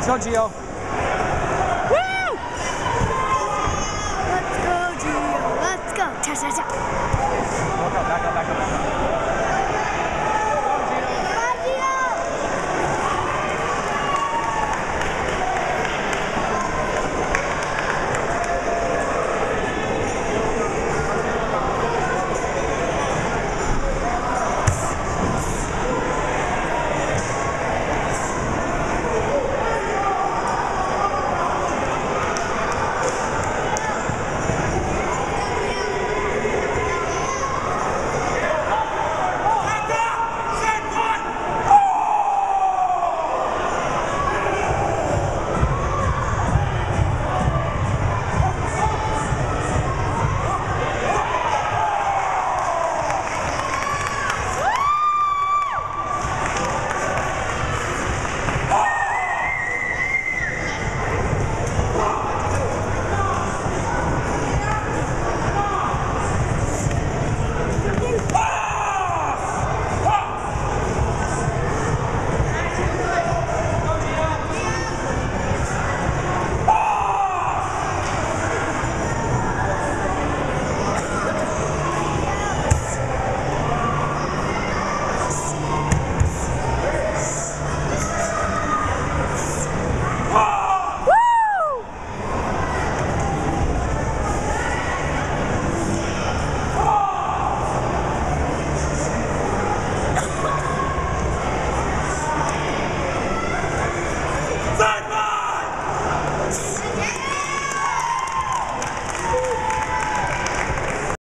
Let's go, Gio. Woo! Let's go, Gio. Let's go. Cha cha cha. Back up, back up, back up, back up.